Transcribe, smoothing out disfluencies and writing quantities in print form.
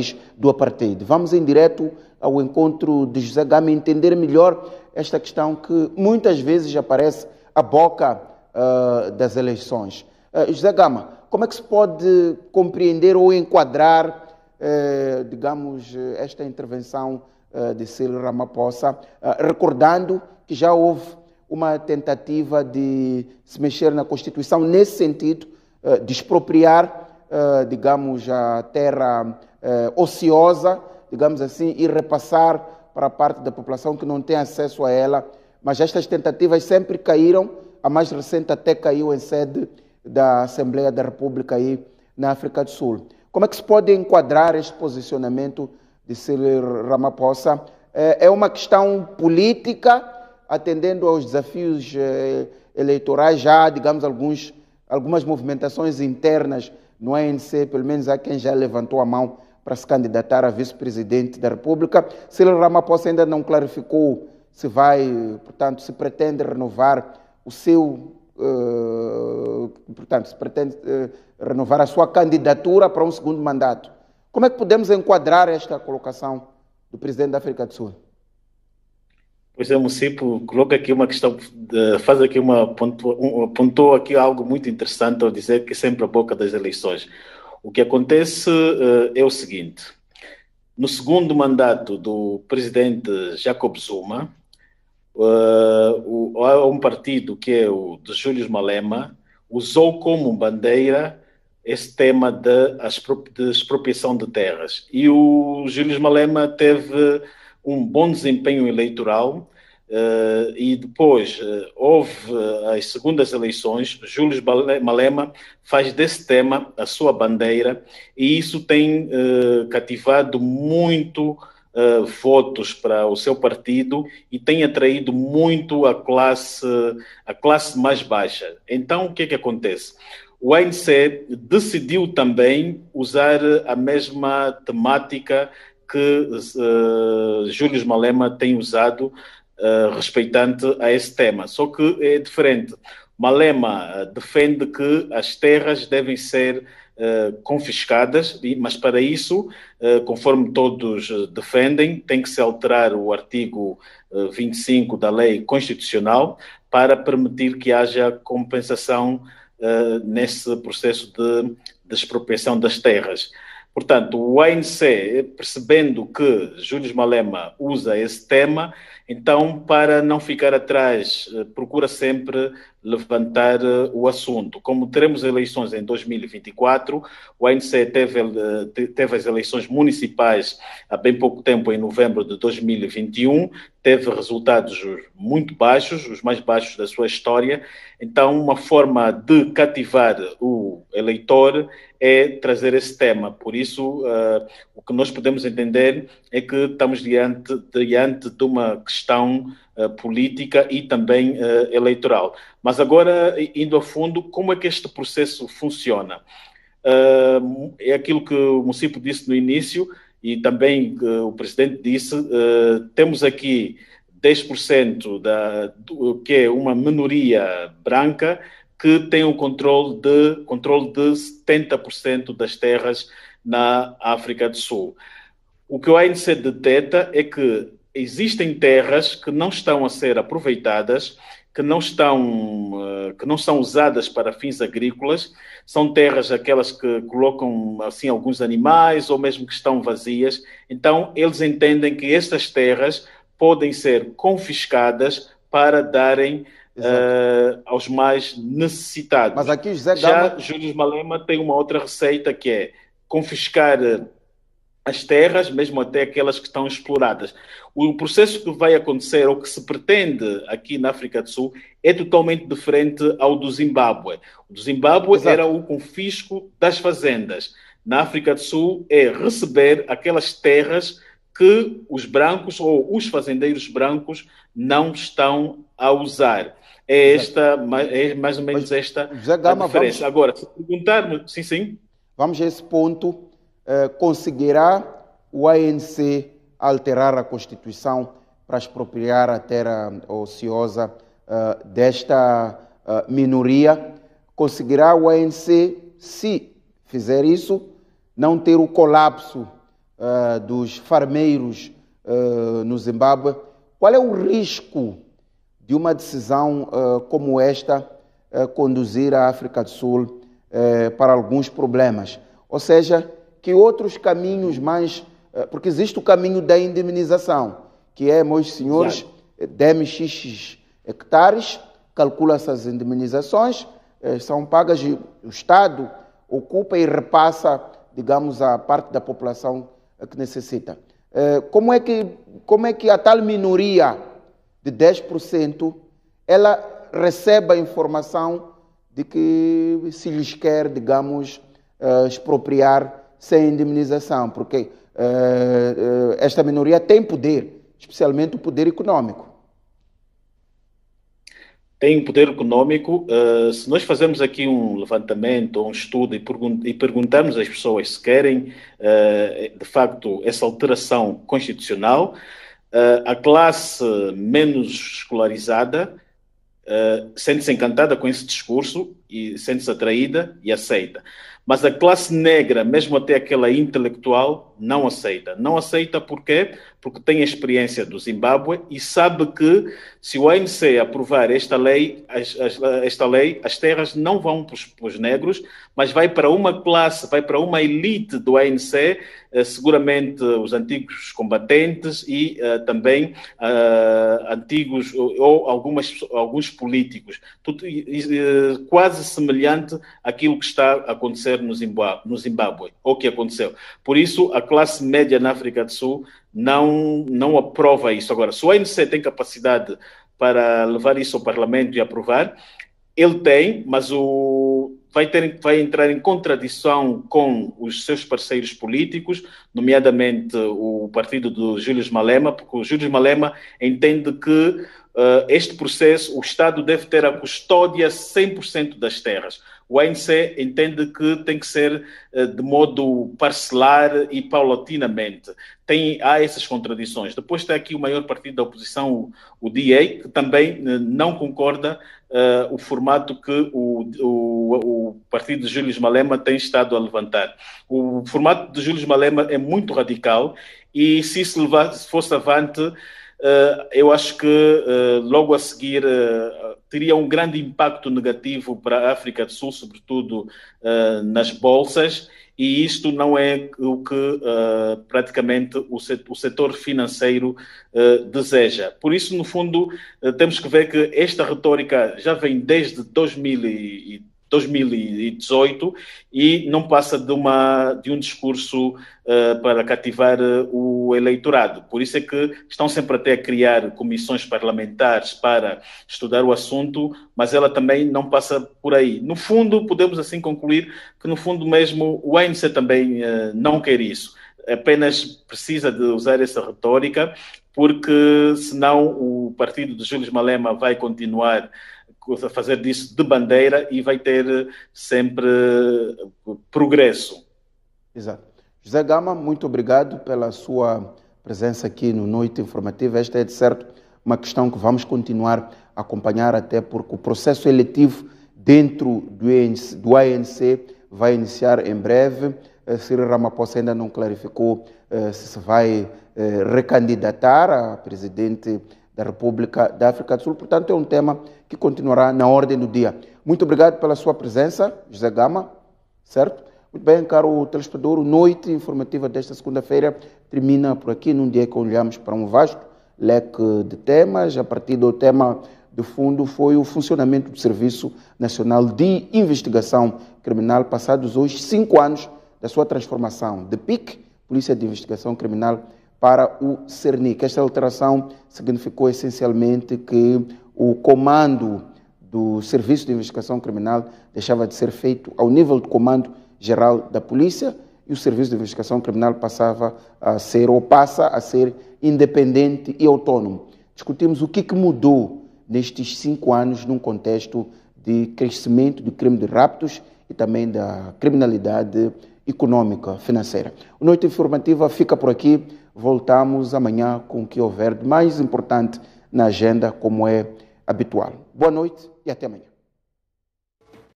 país do apartheid. Vamos em direto ao encontro de José Gama e entender melhor esta questão que muitas vezes aparece à boca das eleições. José Gama, como é que se pode compreender ou enquadrar, digamos, esta intervenção de Cyril Ramaphosa, recordando que já houve uma tentativa de se mexer na Constituição nesse sentido, de expropriar, digamos, a terra ociosa, digamos assim, e repassar para a parte da população que não tem acesso a ela, mas estas tentativas sempre caíram, a mais recente até caiu em sede da Assembleia da República aí na África do Sul. Como é que se pode enquadrar este posicionamento de Cyril Ramaphosa? É uma questão política, atendendo aos desafios eleitorais, já, digamos, algumas movimentações internas no ANC, pelo menos há quem já levantou a mão para se candidatar a vice-presidente da República. Cyril Ramaphosa ainda não clarificou se vai, portanto, se pretende renovar o seu, portanto, se pretende renovar a sua candidatura para um segundo mandato. Como é que podemos enquadrar esta colocação do presidente da África do Sul? Pois é, o Mucipo coloca aqui uma questão, faz aqui pontuou aqui algo muito interessante ao dizer que sempre a boca das eleições. O que acontece é o seguinte: no segundo mandato do presidente Jacob Zuma, há um partido que é o de Júlio Malema, usou como bandeira esse tema de expropriação de terras. E o Júlio Malema teve um bom desempenho eleitoral, e depois houve as segundas eleições. Júlio Malema faz desse tema a sua bandeira, e isso tem cativado muito votos para o seu partido e tem atraído muito a classe mais baixa. Então, o que é que acontece? O ANC decidiu também usar a mesma temática que Júlio Malema tem usado respeitante a esse tema. Só que é diferente. Malema defende que as terras devem ser confiscadas, mas para isso, conforme todos defendem, tem que se alterar o artigo 25 da lei constitucional para permitir que haja compensação nesse processo de expropriação das terras. Portanto, o ANC, percebendo que Júlio Malema usa esse tema, então, para não ficar atrás, procura sempre levantar o assunto. Como teremos eleições em 2024, o ANC teve as eleições municipais há bem pouco tempo, em novembro de 2021, teve resultados muito baixos, os mais baixos da sua história. Então, uma forma de cativar o eleitor é trazer esse tema. Por isso, o que nós podemos entender é que estamos diante de uma questão política e também eleitoral. Mas agora, indo a fundo, como é que este processo funciona? É aquilo que o Mucipo disse no início e também o presidente disse, temos aqui 10% que é uma minoria branca que tem o controle de 70% das terras na África do Sul. O que o ANC detecta é que existem terras que não estão a ser aproveitadas, que não são usadas para fins agrícolas, são terras aquelas que colocam assim alguns animais ou mesmo que estão vazias. Então, eles entendem que estas terras podem ser confiscadas para darem aos mais necessitados. Mas aqui José Já Gama... Júlio Malema tem uma outra receita, que é confiscar as terras, mesmo até aquelas que estão exploradas. O processo que vai acontecer, ou que se pretende aqui na África do Sul, é totalmente diferente ao do Zimbábue. O do Zimbábue era o confisco das fazendas. Na África do Sul é receber aquelas terras que os brancos ou os fazendeiros brancos não estão a usar. É mais ou menos esta a diferença. Agora, se perguntarmos... Sim. Vamos a esse ponto. Conseguirá o ANC alterar a Constituição para expropriar a terra ociosa desta minoria? Conseguirá o ANC, se fizer isso, não ter o colapso dos farmeiros no Zimbábue. Qual é o risco de uma decisão como esta conduzir a África do Sul para alguns problemas? Ou seja, que outros caminhos mais... porque existe o caminho da indemnização, que é, meus senhores, DMX hectares, calcula-se as indemnizações, são pagas, o Estado ocupa e repassa, digamos, a parte da população que necessita. Como é que a tal minoria de 10% ela recebe a informação de que se lhes quer, digamos, expropriar sem indemnização? Porque esta minoria tem poder, especialmente o poder econômico. Tem poder econômico. Se nós fazemos aqui um levantamento ou um estudo e perguntamos às pessoas se querem, de facto, essa alteração constitucional, a classe menos escolarizada sente-se encantada com esse discurso e sente-se atraída e aceita. Mas a classe negra, mesmo até aquela intelectual, não aceita. Não aceita porquê? Porque tem a experiência do Zimbábue e sabe que se o ANC aprovar esta lei, as terras não vão para os negros, mas vai para uma classe, vai para uma elite do ANC, seguramente os antigos combatentes e também antigos ou alguns políticos. Tudo, quase semelhante àquilo que está a acontecer no Zimbábue, ou que aconteceu. Por isso, a classe média na África do Sul não aprova isso. Agora, se o ANC tem capacidade para levar isso ao Parlamento e aprovar, ele tem, mas vai entrar em contradição com os seus parceiros políticos, nomeadamente o partido do Julius Malema, porque o Julius Malema entende que este processo, o Estado deve ter a custódia 100% das terras. O ANC entende que tem que ser de modo parcelar e paulatinamente. Há essas contradições. Depois tem aqui o maior partido da oposição, o DA, que também não concorda o formato que o partido de Julius Malema tem estado a levantar. O formato de Julius Malema é muito radical e se isso fosse avante, eu acho que logo a seguir teria um grande impacto negativo para a África do Sul, sobretudo nas bolsas, e isto não é o que praticamente o setor financeiro deseja. Por isso, no fundo, temos que ver que esta retórica já vem desde 2018 e não passa de um discurso para cativar o eleitorado. Por isso é que estão sempre até a criar comissões parlamentares para estudar o assunto, mas ela também não passa por aí. No fundo, podemos assim concluir que, no fundo mesmo, o ANC também não quer isso. Apenas precisa de usar essa retórica, porque senão o partido de Julius Malema vai continuar a fazer disso de bandeira e vai ter sempre progresso. Exato. José Gama, muito obrigado pela sua presença aqui no Noite Informativa. Esta é, de certo, uma questão que vamos continuar a acompanhar, até porque o processo eletivo dentro do ANC vai iniciar em breve. Cyril Ramaphosa ainda não clarificou se vai recandidatar a presidente da República da África do Sul. Portanto, é um tema que continuará na ordem do dia. Muito obrigado pela sua presença, José Gama, certo? Muito bem, caro telespectador, a Noite Informativa desta segunda-feira termina por aqui, num dia que olhamos para um vasto leque de temas. A partir do tema de fundo foi o funcionamento do Serviço Nacional de Investigação Criminal, passados hoje 5 anos da sua transformação de PIC, Polícia de Investigação Criminal, para o CERNIC. Esta alteração significou essencialmente que o comando do Serviço de Investigação Criminal deixava de ser feito ao nível do Comando Geral da Polícia e o Serviço de Investigação Criminal passava a ser, ou passa a ser, independente e autônomo. Discutimos o que mudou nestes 5 anos num contexto de crescimento do crime de raptos e também da criminalidade econômica, financeira. A Noite Informativa fica por aqui. Voltamos amanhã com o que houver de mais importante na agenda, como é habitual. Boa noite e até amanhã.